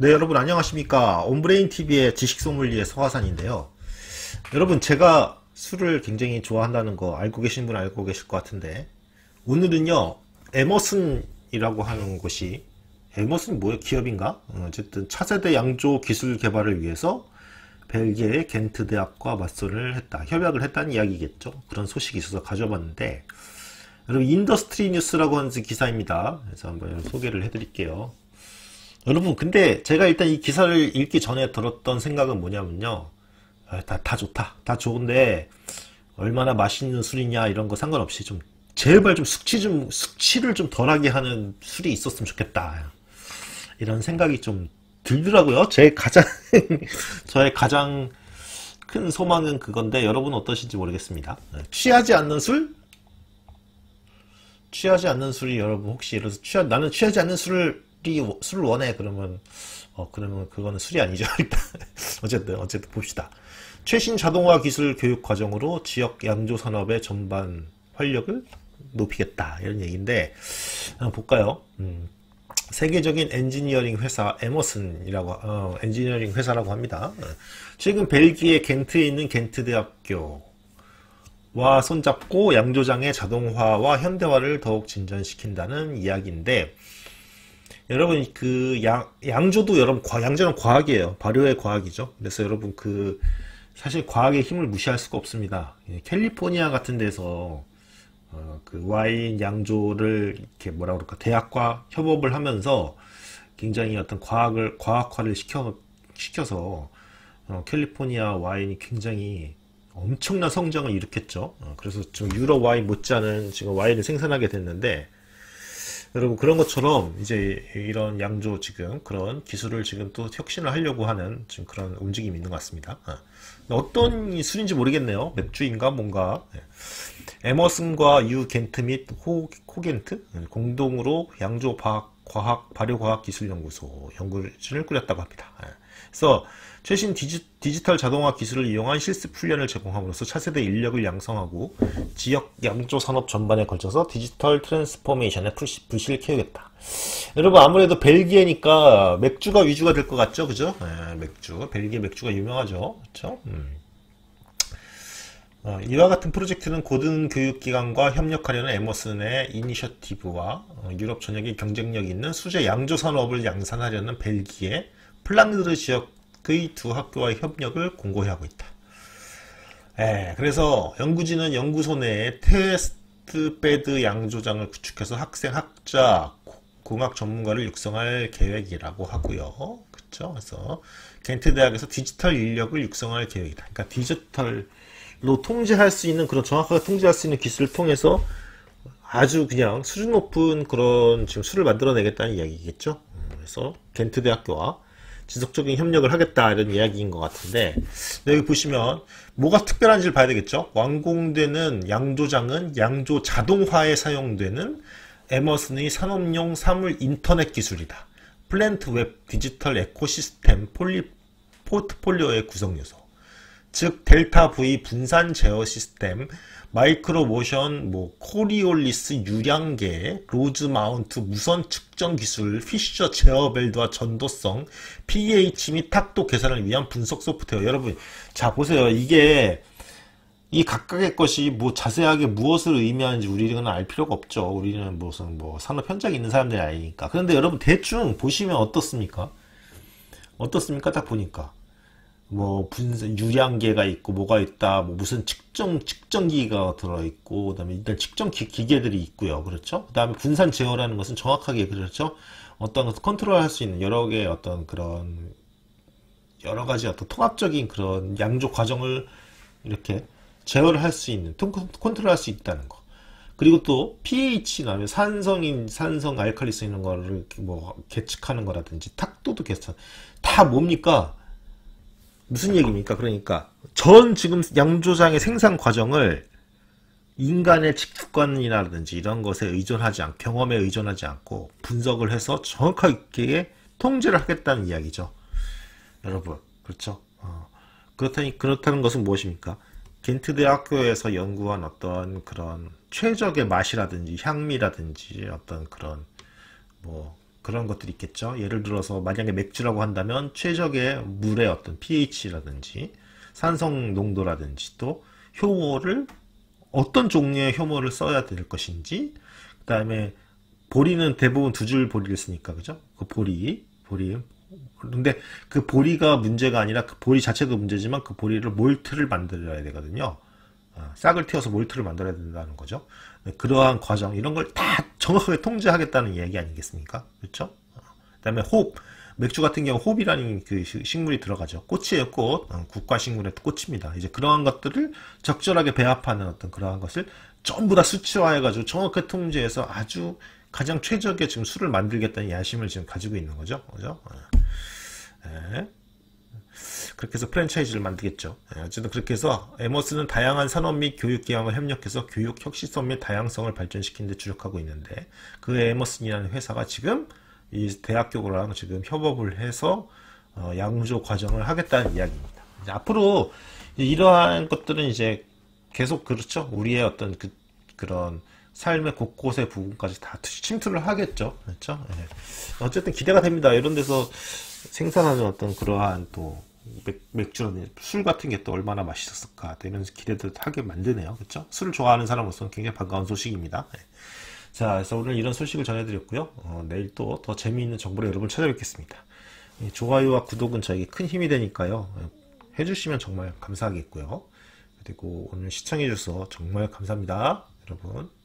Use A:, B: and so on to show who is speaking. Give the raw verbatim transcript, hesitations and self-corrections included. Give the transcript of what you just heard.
A: 네, 여러분 안녕하십니까. 온브레인티비의 지식소믈리에 서하산인데요. 여러분, 제가 술을 굉장히 좋아한다는 거 알고 계신 분 알고 계실 것 같은데, 오늘은요 에머슨이라고 하는 곳이, 에머슨 뭐예요? 기업인가? 어쨌든 차세대 양조 기술 개발을 위해서 벨기에의 겐트 대학과 맞선을 했다, 협약을 했다는 이야기겠죠. 그런 소식이 있어서 가져봤는데, 여러분, 인더스트리 뉴스라고 하는 기사입니다. 그래서 한번 소개를 해드릴게요. 여러분, 근데 제가 일단 이 기사를 읽기 전에 들었던 생각은 뭐냐면요, 아, 다, 다 좋다, 다 좋은데 얼마나 맛있는 술이냐 이런 거 상관없이 좀 제발 좀 숙취 좀 숙취를 좀 덜하게 하는 술이 있었으면 좋겠다, 이런 생각이 좀 들더라고요. 제 가장 저의 가장 큰 소망은 그건데, 여러분 어떠신지 모르겠습니다. 취하지 않는 술? 취하지 않는 술이, 여러분 혹시 예를 들어서 취하, 나는 취하지 않는 술을 술을 원해, 그러면 어 그러면 그거는 술이 아니죠. 일단 어쨌든 어쨌든 봅시다. 최신 자동화 기술 교육 과정으로 지역 양조 산업의 전반 활력을 높이겠다, 이런 얘기인데, 한번 볼까요? 음, 세계적인 엔지니어링 회사 에머슨이라고 어, 엔지니어링 회사라고 합니다. 최근 벨기에 겐트에 있는 겐트 대학교와 손잡고 양조장의 자동화와 현대화를 더욱 진전시킨다는 이야기인데, 여러분 그 양, 양조도 여러분 과, 양조는 과학이에요. 발효의 과학이죠. 그래서 여러분 그 사실 과학의 힘을 무시할 수가 없습니다. 캘리포니아 같은 데서 어, 그 와인 양조를 이렇게 뭐라 그럴까, 대학과 협업을 하면서 굉장히 어떤 과학을 과학화를 시켜 시켜서 어, 캘리포니아 와인이 굉장히 엄청난 성장을 일으켰죠. 어, 그래서 지금 유럽 와인 못지않은 지금 와인을 생산하게 됐는데, 여러분 그런 것처럼 이제 이런 양조 지금 그런 기술을 지금 또 혁신을 하려고 하는 지금 그런 움직임이 있는 것 같습니다. 어. 어떤 술인지 모르겠네요. 맥주인가 뭔가. 에머슨과 유 겐트 및 호, 호겐트 공동으로 양조 과학, 과학 발효과학기술연구소 연구진을 꾸렸다고 합니다. 그래서 최신 디지, 디지털 자동화 기술을 이용한 실습 훈련을 제공함으로써 차세대 인력을 양성하고 지역 양조 산업 전반에 걸쳐서 디지털 트랜스포메이션에 불씨를 키우겠다. 여러분 아무래도 벨기에니까 맥주가 위주가 될 것 같죠, 그죠? 네, 맥주, 벨기에 맥주가 유명하죠, 그렇죠? 음. 어, 이와 같은 프로젝트는 고등교육기관과 협력하려는 에머슨의 이니셔티브와 어, 유럽 전역의 경쟁력 있는 수제 양조 산업을 양산하려는 벨기에 플랑드르 지역의 두 학교와의 협력을 공고히 하고 있다. 에, 그래서 연구진은 연구소 내에 테스트베드 양조장을 구축해서 학생, 학자, 공학 전문가를 육성할 계획이라고 하고요. 그렇죠? 그래서 겐트 대학에서 디지털 인력을 육성할 계획이다. 그러니까 디지털로 통제할 수 있는, 그런 정확하게 통제할 수 있는 기술을 통해서 아주 그냥 수준 높은 그런 지금 술을 만들어내겠다는 이야기겠죠. 그래서 겐트 대학교와 지속적인 협력을 하겠다, 이런 이야기인 것 같은데, 여기 보시면 뭐가 특별한지를 봐야 되겠죠. 완공되는 양조장은 양조 자동화에 사용되는 에머슨의 산업용 사물 인터넷 기술이다. 플랜트 웹 디지털 에코시스템 폴리, 포트폴리오의 구성 요소, 즉 델타 V 분산 제어 시스템, 마이크로 모션, 뭐 코리올리스 유량계, 로즈 마운트 무선 측정 기술, 피셔 제어벨드와 전도성, pH 및 탁도 계산을 위한 분석 소프트웨어. 여러분 자 보세요. 이게 이 각각의 것이 뭐 자세하게 무엇을 의미하는지 우리는 알 필요가 없죠. 우리는 무슨 뭐 산업 현장에 있는 사람들이 아니니까. 그런데 여러분 대충 보시면 어떻습니까? 어떻습니까? 딱 보니까 뭐 분산 유량계가 있고 뭐가 있다, 뭐 무슨 측정 측정기가 들어있고, 그다음에 일단 측정 기, 기계들이 있고요, 그렇죠? 그다음에 분산 제어라는 것은 정확하게, 그렇죠, 어떤 것을 컨트롤할 수 있는 여러 개의 어떤 그런 여러 가지 어떤 통합적인 그런 양조 과정을 이렇게 제어를 할 수 있는, 컨트롤할 수 있다는 거. 그리고 또 pH나 산성인 산성 알칼리성 있는 거를 뭐 계측하는 거라든지 탁도도 계산, 다 뭡니까? 무슨 얘기입니까? 그러니까 전 지금 양조장의 생산 과정을 인간의 직관이라든지 이런 것에 의존하지 않고, 경험에 의존하지 않고 분석을 해서 정확하게 통제를 하겠다는 이야기죠, 여러분. 그렇죠? 어. 그렇다니, 그렇다는 것은 무엇입니까? 겐트 대학교에서 연구한 어떤 그런 최적의 맛이라든지 향미라든지 어떤 그런 뭐 그런 것들이 있겠죠. 예를 들어서 만약에 맥주라고 한다면 최적의 물의 어떤 pH라든지 산성 농도라든지 또 효모를 어떤 종류의 효모를 써야 될 것인지, 그 다음에 보리는 대부분 두 줄 보리를 쓰니까 그죠? 그 보리 보리 근데 그 보리가 문제가 아니라 그 보리 자체도 문제지만 그 보리를 몰트를 만들어야 되거든요. 어, 싹을 틔워서 몰트를 만들어야 된다는 거죠. 네, 그러한 과정 이런 걸 다 정확하게 통제하겠다는 이야기 아니겠습니까? 그렇죠? 어, 그다음에 호흡, 맥주 같은 경우 호흡이라는 그 식물이 들어가죠. 꽃이에요, 꽃. 어, 국가식물의 꽃입니다. 이제 그러한 것들을 적절하게 배합하는 어떤 그러한 것을 전부 다 수치화해가지고 정확하게 통제해서 아주 가장 최적의 지금 술을 만들겠다는 야심을 지금 가지고 있는 거죠. 그죠? 네. 그렇게 해서 프랜차이즈를 만들겠죠. 네. 어쨌든 그렇게 해서 에머스는 다양한 산업 및 교육 기관을 협력해서 교육 혁신성 및 다양성을 발전시키는 데 주력하고 있는데, 그 에머슨이라는 회사가 지금 이 대학교랑 지금 협업을 해서 어, 양조 과정을 하겠다는 이야기입니다. 이제 앞으로 이러한 것들은 이제 계속 그렇죠. 우리의 어떤 그 그런 삶의 곳곳의 부분까지 다 침투를 하겠죠. 그렇죠? 예. 어쨌든 기대가 됩니다. 이런 데서 생산하는 어떤 그러한 또 맥, 맥주라든지 술 같은 게 또 얼마나 맛있었을까, 이런 기대도 하게 만드네요. 그렇죠? 술을 좋아하는 사람으로서는 굉장히 반가운 소식입니다. 예. 자, 그래서 오늘 이런 소식을 전해드렸고요. 어, 내일 또 더 재미있는 정보로 여러분 찾아뵙겠습니다. 예, 좋아요와 구독은 저에게 큰 힘이 되니까요. 예, 해주시면 정말 감사하겠고요. 그리고 오늘 시청해주셔서 정말 감사합니다. 여러분.